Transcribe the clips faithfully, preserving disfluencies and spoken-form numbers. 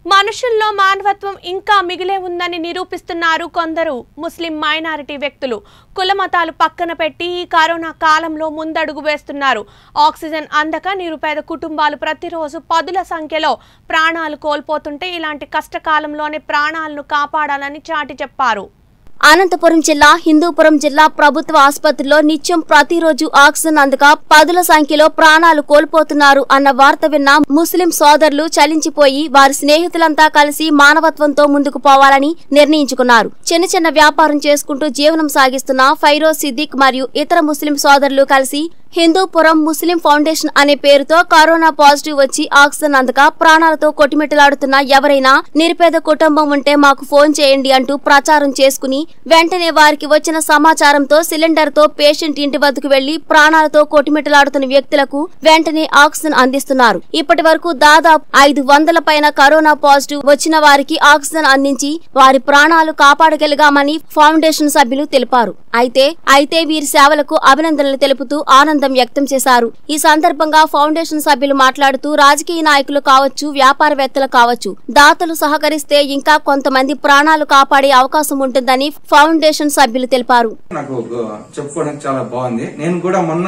మనుషుల్లో మానవత్వం ఇంకా మిగిలే ఉందని నిరూపిస్తున్నారు కొందరు ముస్లిం మైనారిటీ వ్యక్తులు. కుల మతాలు పక్కన పెట్టి ఈ కరోనా కాలంలో ముందడుగు వేస్తున్నారు. ఆక్సిజన్ అందక నిరుపేద కుటుంబాలు ప్రతిరోజు పదుల సంఖ్యలో ప్రాణాలు కోల్పోతుంటే ఇలాంటి కష్టకాలంలోనే ప్రాణాలను కాపాడాలని చాటి చెప్పారు. అనంతపురం జిల్లా హిందూపురం జిల్లా ప్రభుత్వ ఆసుపత్రిలో నిత్యం ప్రతిరోజు ఆక్సిజన్ అందక పదుల సంఖ్యలో ప్రాణాలు కోల్పోతున్నారు అన్న వార్త విన్న ముస్లిం సోదరులు చలించిపోయి వారి స్నేహితులంతా కలిసి మానవత్వంతో ముందుకు పోవాలని నిర్ణయించుకున్నారు. చిన్న చిన్న వ్యాపారం చేసుకుంటూ జీవనం సాగిస్తున్న ఫైరోజ్ సిద్దిక్ మరియు ఇతర ముస్లిం సోదరులు కలిసి హిందూపురం ముస్లిం ఫౌండేషన్ అనే పేరుతో కరోనా పాజిటివ్ వచ్చి ఆక్సిజన్ అందక ప్రాణాలతో కొట్టుమిట్టలాడుతున్న ఎవరైనా నిరుపేద కుటుంబం ఉంటే మాకు ఫోన్ చేయండి అంటూ ప్రచారం చేసుకుని వెంటనే వారికి వచ్చిన సమాచారంతో సిలిండర్ తో పేషెంట్ ఇంటి వద్దకు వెళ్లి ప్రాణాలతో కొట్టుమిట్టలాడుతున్న వ్యక్తులకు వెంటనే ఆక్సిజన్ అందిస్తున్నారు. ఇప్పటి వరకు దాదాపు ఐదు వందల పైన కరోనా పాజిటివ్ వచ్చిన వారికి ఆక్సిజన్ అందించి వారి ప్రాణాలు కాపాడగలిగామని ఫౌండేషన్ సభ్యులు తెలిపారు. అయితే అయితే వీరి సేవలకు అభినందనలు తెలుపుతూ ఆనందం వ్యక్తం చేశారు. ఈ సందర్భంగా ఫౌండేషన్ సభ్యులు మాట్లాడుతూ రాజకీయ నాయకులు కావచ్చు, వ్యాపారవేత్తలు కావచ్చు, దాతలు సహకరిస్తే ఇంకా కొంతమంది ప్రాణాలు కాపాడే అవకాశం ఉంటుందని ఫౌండేషన్ సభ్యులు తెలిపారు. నాకు చెప్పుకోవడానికి చాలా బాగుంది. నేను కూడా మొన్న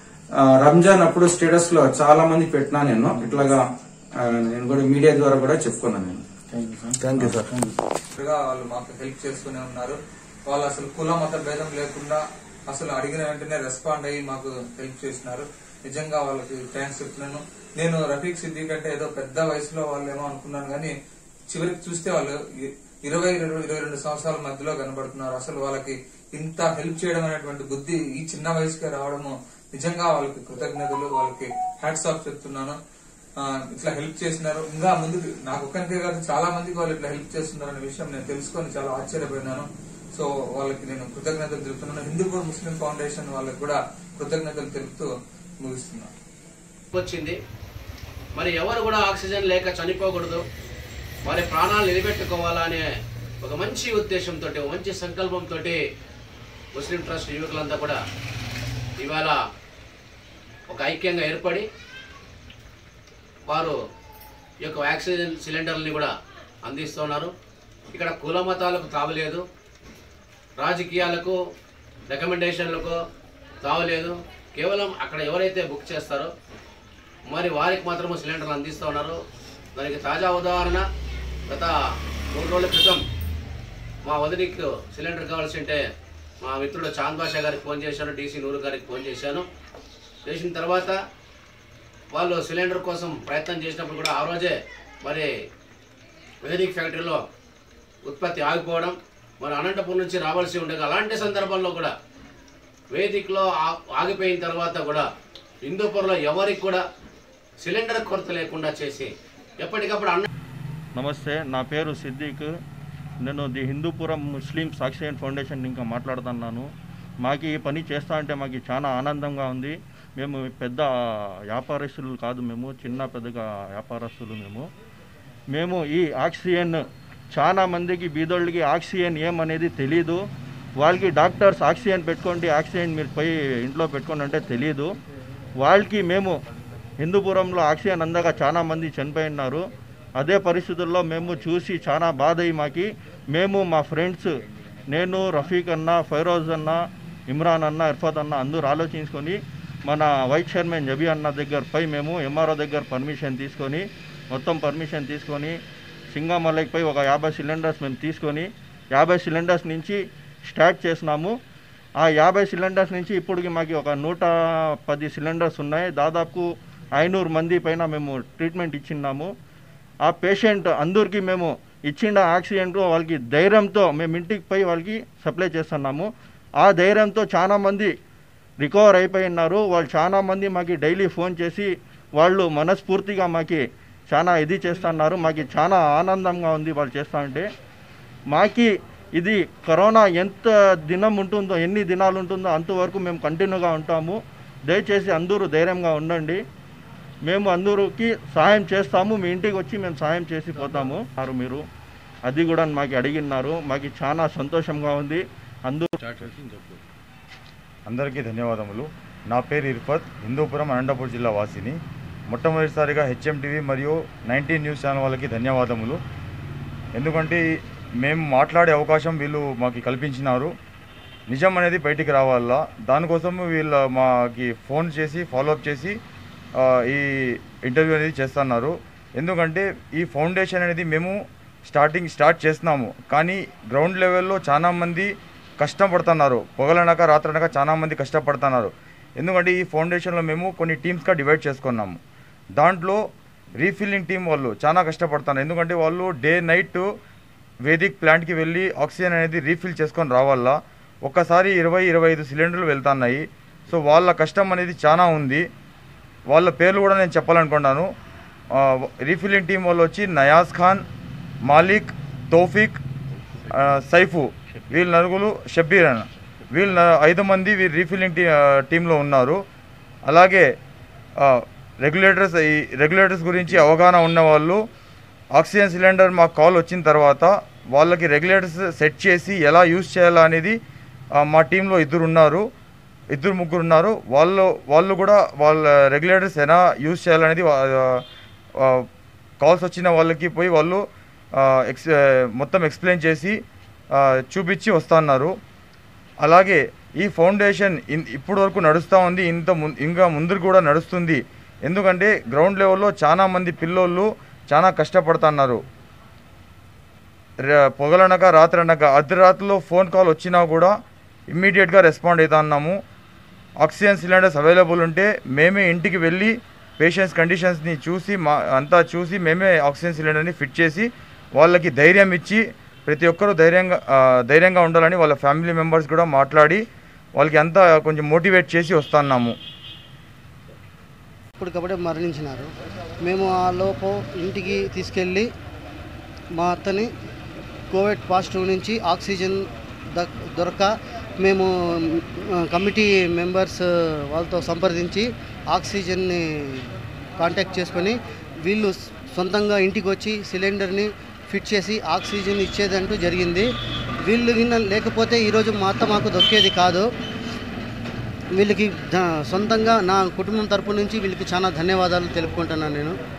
రంజాన్ అప్పుడు స్టేటస్ లో చాలా మంది పెట్టినా నేను ఇట్లాగా నేను కూడా మీడియా ద్వారా కూడా చెప్పుకున్నాను. నేను థ్యాంక్ యూ సార్. వాళ్ళు మాకు హెల్ప్ చేస్తూనే ఉన్నారు. వాళ్ళు అసలు కుల మత భేదం లేకుండా అసలు అడిగిన వెంటనే రెస్పాండ్ అయ్యి మాకు హెల్ప్ చేసినారు. నిజంగా వాళ్ళకి థ్యాంక్స్ చెప్తున్నాను. నేను రఫీక్ సిద్దిక్ అంటే ఏదో పెద్ద వయసులో వాళ్ళు ఏమో అనుకున్నాను, కానీ చివరికి చూస్తే వాళ్ళు ఇరవై ఇరవై రెండు సంవత్సరాల మధ్యలో కనబడుతున్నారు. అసలు వాళ్ళకి ఇంత హెల్ప్ చేయడం అనేటువంటి బుద్ధి ఈ చిన్న వయసుకే రావడము నిజంగా వాళ్ళకి కృతజ్ఞతలు, వాళ్ళకి హ్యాట్స్ ఆఫ్ చెప్తున్నాను. ఇట్లా హెల్ప్ చేసినారు. ఇంకా ముందుకు నాకు ఒక్కరికే కాదు చాలా మందికి వాళ్ళు ఇట్లా హెల్ప్ చేస్తున్నారు అనే విషయం నేను తెలుసుకొని చాలా ఆశ్చర్యపోయినాను. సో వాళ్ళకి నేను కృతజ్ఞతలు తెలుపుతున్నాను. హిందూపురం ముస్లిం ఫౌండేషన్ వాళ్ళకి కూడా కృతజ్ఞతలు తెలుపుతూ ముగిస్తున్నాను. వచ్చింది మరి ఎవరు కూడా ఆక్సిజన్ లేక చనిపోకూడదు, వారి ప్రాణాలు నిలబెట్టుకోవాలా అనే ఒక మంచి ఉద్దేశంతో, ఒక మంచి సంకల్పంతో ముస్లిం ట్రస్ట్ యువకులంతా కూడా ఇవాళ ఒక ఐక్యంగా ఏర్పడి వారు ఈ యొక్క ఆక్సిజన్ సిలిండర్ని కూడా అందిస్తున్నారు. ఇక్కడ కుల మతాలకు తావలేదు, రాజకీయాలకు రికమెండేషన్లకు తావలేదు. కేవలం అక్కడ ఎవరైతే బుక్ చేస్తారో మరి వారికి మాత్రమే సిలిండర్లు అందిస్తూ ఉన్నారు. దానికి తాజా ఉదాహరణ, గత మూడు రోజుల క్రితం మా వదినికి సిలిండర్ కావాల్సి ఉంటే మా మిత్రుడు చాంద్ బాషా గారికి ఫోన్ చేశాను, డీసీ నూరు గారికి ఫోన్ చేశాను. చేసిన తర్వాత వాళ్ళు సిలిండర్ కోసం ప్రయత్నం చేసినప్పుడు కూడా ఆ రోజే మరి వేదిక్ ఫ్యాక్టరీలో ఉత్పత్తి ఆగిపోవడం, మరి అనంతపురం నుంచి రావాల్సి ఉండేది. అలాంటి సందర్భంలో కూడా వేదికలో ఆగిపోయిన తర్వాత కూడా హిందూపురంలో ఎవరికి కూడా సిలిండర్ కొరత లేకుండా చేసి ఎప్పటికప్పుడు అన్న. నమస్తే, నా పేరు సిద్దిక్. నేను the Hindupuram Muslim oxygen foundation ఇంకా మాట్లాడుతున్నాను. మాకు ఈ పని చేస్తా అంటే మాకు చాలా ఆనందంగా ఉంది. మేము పెద్ద వ్యాపారస్తులు కాదు, మేము చిన్న పెద్దగా వ్యాపారస్తులు. మేము మేము ఈ ఆక్సిజన్ చాలా మందికి బీదోళ్ళకి ఆక్సిజన్ ఏమనేది తెలీదు. వాళ్ళకి డాక్టర్స్ ఆక్సిజన్ పెట్టుకోండి, ఆక్సిజన్ మీరు పోయి ఇంట్లో పెట్టుకోండి అంటే తెలీదు. వాళ్ళకి మేము హిందూపురంలో ఆక్సిజన్ అందగా చాలా మంది చనిపోయినారు. అదే పరిస్థితుల్లో మేము చూసి చాలా బాధ అయ్యి మాకి మేము మా ఫ్రెండ్స్, నేను, రఫీక్ అన్న, ఫైరోజ్ అన్న, ఇమ్రాన్ అన్న, ఇర్ఫాత్ అన్న అందరూ ఆలోచించుకొని మన వైస్ చైర్మన్ జబీ అన్న దగ్గర పై మేము ఎంఆర్ఓ దగ్గర పర్మిషన్ తీసుకొని మొత్తం పర్మిషన్ తీసుకొని సింగమలైకి పోయి ఒక యాభై సిలిండర్స్ మేము తీసుకొని యాభై సిలిండర్స్ నుంచి స్టార్ట్ చేసినాము. ఆ యాభై సిలిండర్స్ నుంచి ఇప్పటికి మాకు ఒక నూట పది సిలిండర్స్ ఉన్నాయి. దాదాపు ఐనూరు మంది పైన మేము ట్రీట్మెంట్ ఇచ్చిన్నాము. ఆ పేషెంట్ అందరికీ మేము ఇచ్చిన ఆక్సిజన్ వాళ్ళకి ధైర్యంతో మేము ఇంటికి పోయి వాళ్ళకి సప్లై చేస్తున్నాము. ఆ ధైర్యంతో చాలామంది రికవర్ అయిపోయినారు. వాళ్ళు చాలామంది మాకు డైలీ ఫోన్ చేసి వాళ్ళు మనస్ఫూర్తిగా మాకు చాలా ఇది చేస్తున్నారు. మాకు చాలా ఆనందంగా ఉంది వాళ్ళు చేస్తా ఉంటే. మాకు ఇది కరోనా ఎంత దినం ఉంటుందో, ఎన్ని దినాలు ఉంటుందో అంతవరకు మేము కంటిన్యూగా ఉంటాము. దయచేసి అందరూ ధైర్యంగా ఉండండి. మేము అందరికి సహాయం చేస్తాము. మీ ఇంటికి వచ్చి మేము సహాయం చేసి పోతాము. మీరు అది కూడా మాకు అడిగినారు. మాకు చాలా సంతోషంగా ఉంది. అందరూ అందరికీ ధన్యవాదములు. నా పేరు ఇర్ఫత్, హిందూపురం అనంతపురం జిల్లా వాసిని. మొట్టమొదటిసారిగా హెచ్ఎం టీవీ మరియు నైన్టీన్ న్యూస్ ఛానల్ వాళ్ళకి ధన్యవాదములు. ఎందుకంటే మేము మాట్లాడే అవకాశం వీళ్ళు మాకు కల్పించినారు. నిజం అనేది బయటికి రావాలా, దానికోసం వీళ్ళ మాకి ఫోన్ చేసి ఫాలోఅప్ చేసి ఈ ఇంటర్వ్యూ అనేది చేస్తున్నారు. ఎందుకంటే ఈ ఫౌండేషన్ అనేది మేము స్టార్టింగ్ స్టార్ట్ చేస్తున్నాము, కానీ గ్రౌండ్ లెవెల్లో చాలామంది కష్టపడుతున్నారు. పొగలనక రాత్రనక చాలామంది కష్టపడుతున్నారు. ఎందుకంటే ఈ ఫౌండేషన్లో మేము కొన్ని టీమ్స్గా డివైడ్ చేసుకున్నాము. దాంట్లో రీఫిల్లింగ్ టీం వాళ్ళు చాలా కష్టపడుతున్నారు. ఎందుకంటే వాళ్ళు డే నైట్ వేదిక్ ప్లాంట్కి వెళ్ళి ఆక్సిజన్ అనేది రీఫిల్ చేసుకొని రావాలా. ఒక్కసారి ఇరవై ఇరవై ఐదు సిలిండర్లు వెళ్తున్నాయి. సో వాళ్ళ కష్టం అనేది చాలా ఉంది. వాళ్ళ పేర్లు కూడా నేను చెప్పాలనుకుంటున్నాను. రీఫిల్లింగ్ టీం వాళ్ళు వచ్చి నయాజ్ ఖాన్, మాలిక్, తౌఫిక్, సైఫు, వీళ్ళు నలుగురు, షబ్బీర్ అన్న, వీళ్ళు ఐదు మంది వీళ్ళు రీఫిల్లింగ్ టీ టీంలో ఉన్నారు. అలాగే రెగ్యులేటర్స్ ఈ రెగ్యులేటర్స్ గురించి అవగాహన ఉన్నవాళ్ళు ఆక్సిజన్ సిలిండర్ మాకు కాల్ వచ్చిన తర్వాత వాళ్ళకి రెగ్యులేటర్స్ సెట్ చేసి ఎలా యూజ్ చేయాలా అనేది మా టీంలో ఇద్దరు ఉన్నారు ఇద్దరు ముగ్గురు ఉన్నారు. వాళ్ళు వాళ్ళు కూడా వాళ్ళ రెగ్యులేటర్స్ ఎలా యూజ్ చేయాలనేది కాల్స్ వచ్చిన వాళ్ళకి పోయి వాళ్ళు ఎక్స్ మొత్తం ఎక్స్ప్లెయిన్ చేసి చూపించి వస్తున్నారు. అలాగే ఈ ఫౌండేషన్ ఇప్పటి వరకు నడుస్తూ ఉంది, ఇంత ఇంకా ముందు కూడా నడుస్తుంది. ఎందుకంటే గ్రౌండ్ లెవెల్లో చాలామంది పిల్లోళ్ళు చాలా కష్టపడుతున్నారు. పొగలనక రాత్రనక అర్ధరాత్రిలో ఫోన్ కాల్ వచ్చినా కూడా ఇమ్మీడియట్గా రెస్పాండ్ అవుతున్నాము. ఆక్సిజన్ సిలిండర్స్ అవైలబుల్ ఉంటే మేమే ఇంటికి వెళ్ళి పేషెంట్స్ కండిషన్స్ని చూసి మా అంతా చూసి మేమే ఆక్సిజన్ సిలిండర్ని ఫిట్ చేసి వాళ్ళకి ధైర్యం ఇచ్చి ప్రతి ఒక్కరూ ధైర్యంగా ధైర్యంగా ఉండాలని వాళ్ళ ఫ్యామిలీ మెంబర్స్ కూడా మాట్లాడి వాళ్ళకి అంతా కొంచెం మోటివేట్ చేసి వస్తున్నాము. ఇప్పటికప్పుడే మరణించినారు. మేము ఆ లోపు ఇంటికి తీసుకెళ్ళి మా అత్తని కోవిడ్ పాజిటివ్ నుంచి ఆక్సిజన్ దొరక మేము కమిటీ మెంబర్స్ వాళ్ళతో సంప్రదించి ఆక్సిజన్ని కాంటాక్ట్ చేసుకొని వీళ్ళు సొంతంగా ఇంటికి వచ్చి సిలిండర్ని ఫిట్ చేసి ఆక్సిజన్ ఇచ్చేదంటూ జరిగింది. వీళ్ళు విన్న లేకపోతే ఈరోజు మా అత్త మాకు దొక్కేది కాదు. వీళ్ళకి సొంతంగా నా కుటుంబం తరపు నుంచి వీళ్ళకి చాలా ధన్యవాదాలు తెలుపుకుంటున్నాను నేను.